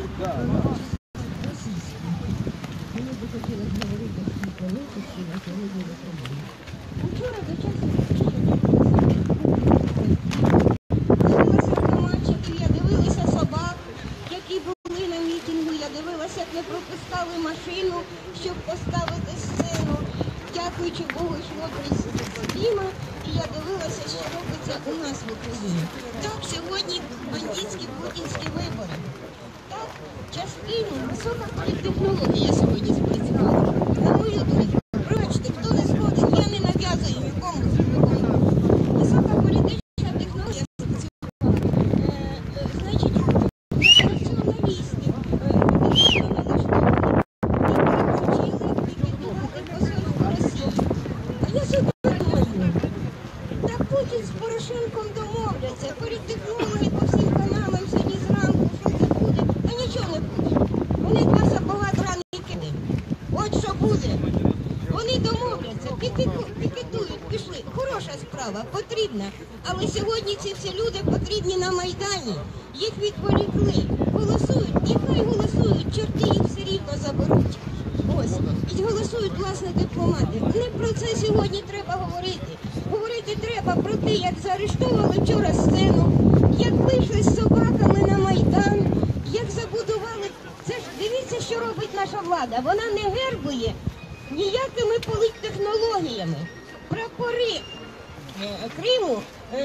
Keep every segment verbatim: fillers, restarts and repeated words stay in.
Мені би хотілося говорити всі політики на сьогодні в Україні. Вчора до часу дивилася автоматчики, я дивилася собак, які були на мітингу, я дивилася, як не пропускали машину, щоб поставити сцену. Дякуючи Богу, йшло Діма, і я дивилася, що робиться у нас в Україні. Так, сьогодні бандитські путінські вибори. Так, частину висока політтехнологія сьогодні спрацювала. На мою думку, пробачте, хто не згоден, я не нав'язую нікому свою. Висока політична технологія спрацювала. Е, е, значить, націоналісти, політично налаштовані, які хотіли ліквідувати посольство Росії. А я собі думаю, та Путін з Порошенком домовляться, політтехнологи по всім каналам сьогодні зранку, що це буде, а нічого не буде. Вони два сапога драні кидають. От що буде. Вони домовляться, пікетують, пішли. Хороша справа, потрібна. Але сьогодні ці всі люди потрібні на Майдані. Їх відволікли. Голосують, і хай голосують, чорти їх все рівно заберуть. Ось. І голосують, власне, дипломати. Не про це сьогодні треба говорити. Говорити треба про те, як заарештовували вчора сцену, як вийшли з собаками на Майдан, як забудували. Це ж дивіться, що робить наша влада. Вона не гербує ніякими політтехнологіями. Прапори Криму,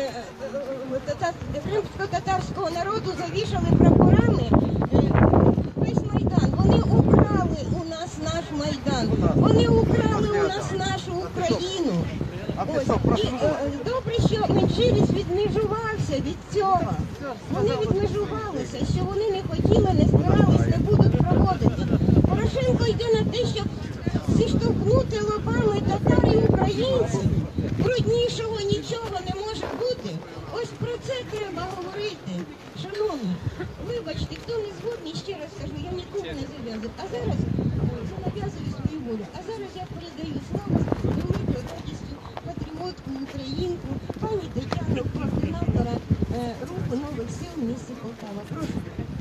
кримсько-татарського народу завішали прапорами весь Майдан. Вони украли у нас наш Майдан. Вони украли у нас нашу Україну. Ось. І е, добре, що Меншевич відмежувався від цього. Вони відмежувалися, що вони не хотіли, не збирались, не будуть проводити. Порошенко йде на те, щоб зіштовхнути лобами татар і українців. Бруднішого нічого не може бути. Ось про це треба говорити. Шановні, вибачте, хто не згодний, ще раз кажу, я нікому не зав'язую. А зараз не нав'язую свою волю. А зараз я передаю слово великою радістю патріотку, українку, пані Тетяну, координатора е, руху нових сил в місті Полтава. Прошу.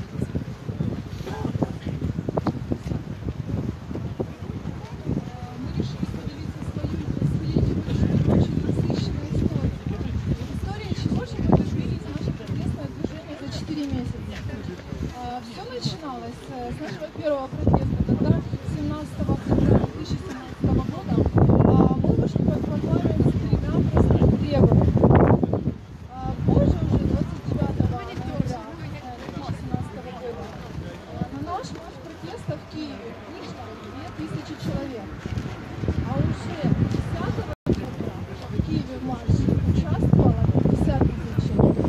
Все начиналось с нашего первого протеста, когда семнадцатого октября две тысячи семнадцатого года мы вышли под парламент с тремя простыми требованиями. Позже, уже двадцать девятого ноября две тысячи семнадцатого года, на наш марш протеста в Киеве вышло две тысячи человек. А уже десятого ноября в Киеве в марше участвовало пятьдесят тысяч человек.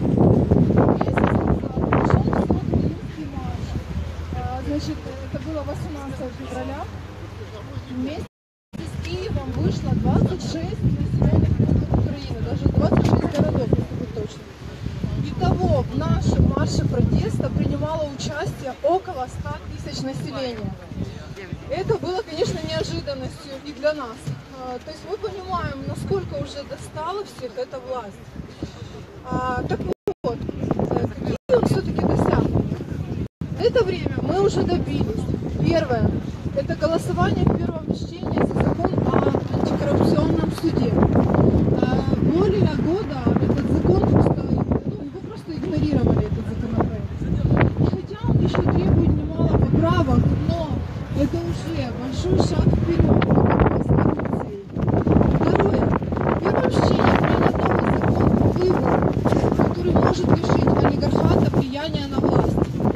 Значит, это было восемнадцатого февраля. Вместе с Киевом вышло двадцать шесть населенных пунктов Украины, даже двадцать шесть городов, если быть точно. Итого в нашем марше протеста принимало участие около ста тысяч населения. Это было, конечно, неожиданностью и для нас. То есть мы понимаем, насколько уже достала всех эта власть. Так вот, какие он все-таки досяг? Это время мы уже добились. Первое – это голосование в первом чтении за закон о антикоррупционном суде. Более года этот закон просто, ну, его просто игнорировали, этот законопроект. Хотя он еще требует немало поправок, но это уже большой шаг вперед в борьбе с коррупцией. Второе – в первом чтении принят новый закон о выборах, который может лишить олигархата влияния на власть.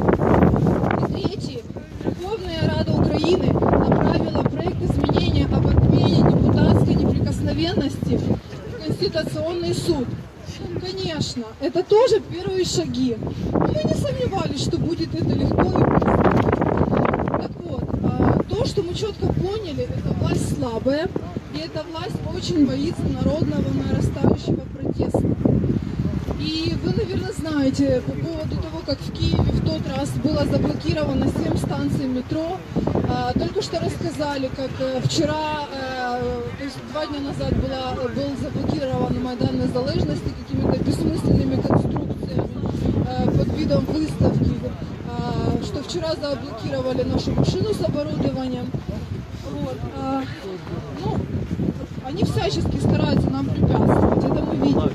Верховная Рада Украины направила проект изменения об отмене депутатской неприкосновенности в Конституционный суд. Конечно, это тоже первые шаги. Но мы не сомневались, что будет это легко и быстро. Так вот, то, что мы четко поняли, это власть слабая, и эта власть очень боится народного нарастающего протеста. И вы, наверное, знаете по поводу того, как в Киеве в тот раз было заблокировано семь станций метро. Только что рассказали, как вчера, то есть два дня назад была, был заблокирован Майдан Незалежности какими-то бессмысленными конструкциями под видом выставки, что вчера заблокировали нашу машину с оборудованием. Вот. А, ну, они всячески стараются нам препятствовать, это мы видим.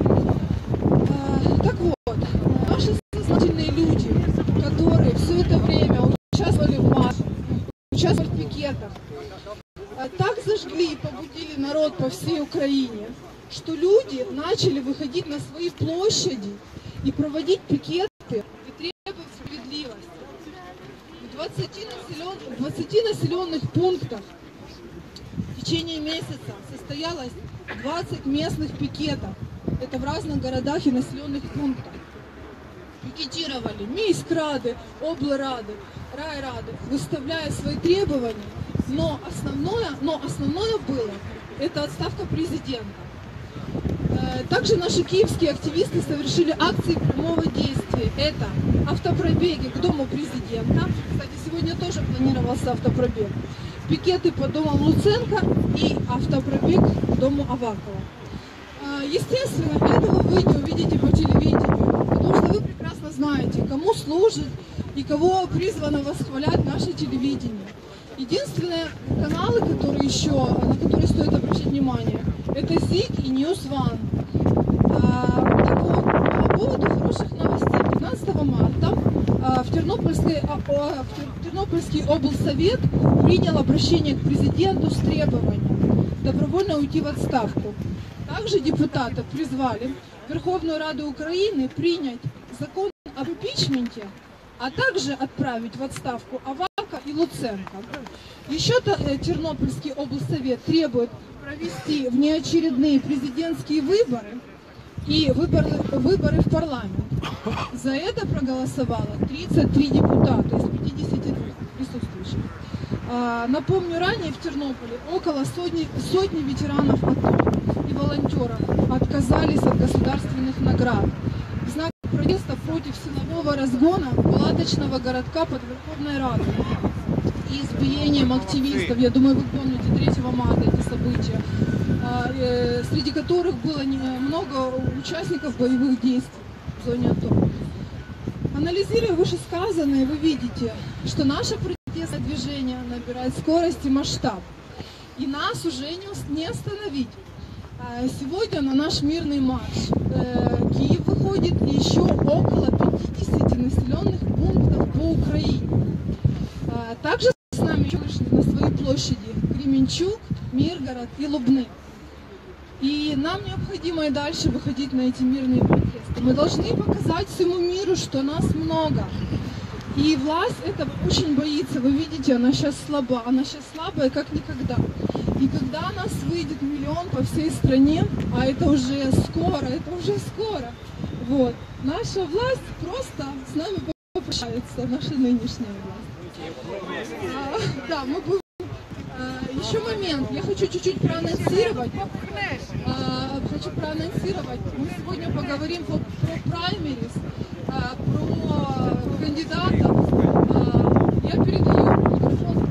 А, так вот, наши сознательные люди, которые все это время участвовали в марше, участвовали в пикетах, так зажгли и побудили народ по всей Украине, что люди начали выходить на свои площади и проводить пикеты и требовать справедливости. В двадцати, населен... в двадцати населенных пунктах в течение месяца состоялось двадцать местных пикетов. Это в разных городах и населенных пунктах. Пикетировали мейскрады, облрады, райрады, выставляя свои требования, но основное, но основное было это отставка президента. Также наши киевские активисты совершили акции прямого действия. Это автопробеги к дому президента. Кстати, сегодня тоже планировался автопробег. Пикеты по домам Луценко и автопробег к дому Авакова. Естественно, этого вы не увидите по телевидению, потому что вы прекрасно знаете, кому служит и кого призвано восхвалять наше телевидение. Единственные каналы, которые еще, на которые стоит обращать внимание, это ЗИК и Ньюс Ван. А, так вот, по поводу хороших новостей. пятнадцатого марта а, в, Тернопольской, а, а, в Тернопольский облсовет принял обращение к президенту с требованием добровольно уйти в отставку. Также депутаты призвали Верховную Раду Украины принять закон об импичменте, а также отправить в отставку Авака и Луценко. Еще Тернопольский облсовет требует провести внеочередные президентские выборы и выборы, выборы в парламент. За это проголосовало тридцать три депутата из пятидесяти двух присутствующих. А, напомню, ранее в Тернополе около сотни, сотни ветеранов АТО и волонтеров отказались от государственных наград в знак протеста против силового разгона палаточного городка под Верховной Радой и избиением активистов. Я думаю, вы помните третьего марта эти события, среди которых было много участников боевых действий в зоне АТО. Анализируя вышесказанное, вы видите, что наше протестное движение набирает скорость и масштаб, и нас уже не остановить. Сегодня на наш мирный марш Киев выходит и еще около пятидесяти населенных пунктов по Украине. Также с нами еще вышли на свои площади Кременчуг, Миргород и Лубны. И нам необходимо и дальше выходить на эти мирные протесты. Мы должны показать всему миру, что нас много. И власть этого очень боится. Вы видите, она сейчас слаба. Она сейчас слабая, как никогда. И когда нас выйдет миллион по всей стране, а это уже скоро, это уже скоро, вот, наша власть просто с нами попрощается, наша нынешняя власть. А, да, мы будем... А, еще момент, я хочу чуть-чуть проанонсировать. А, хочу проанонсировать. Мы сегодня поговорим про, про праймерис, а, про кандидатов. А, я передаю микрофон.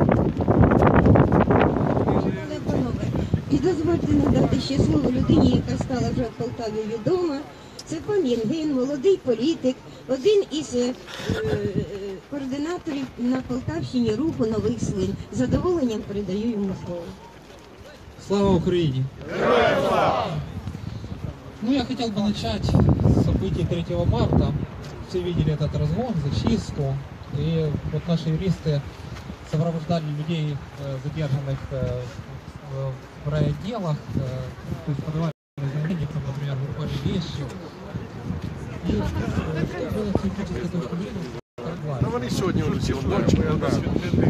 І дозвольте надати ще слово людині, яка стала вже в Полтаві відома. Це пан Євген, молодий політик, один із е, е, координаторів на Полтавщині руху «Новий Слин». З задоволенням передаю йому слово. Слава Украине! Ну, я хотел бы начать с событий третьего марта. Все видели этот разгон, зачистку. И вот наши юристы сопровождали людей, задержанных в райотделах, то есть подавали заявления, например, буквально вещи. И что было с технической точки зрения? Ну, они сегодня уже все ночью, да. Власть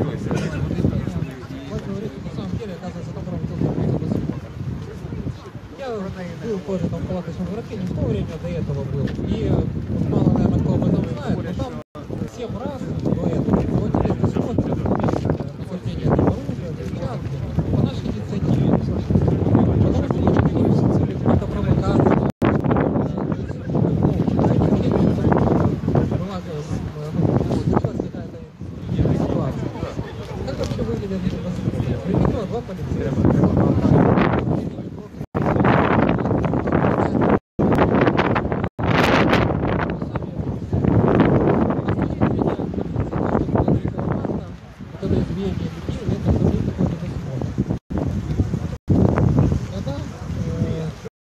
говорит, на самом деле, оказывается, там работал. Я был позже там в палаточном городке, не в то время, до этого был. И вот мало, наверное, кто об этом знает, но там семь раз до этого проводили досмотр нахождения этого оружия, взятки, по нашей инициативе. Потому что ничего не какой-то провокации. Случилась какая-то ситуация. Как вообще выглядит это? Привлекло два полицейских. движение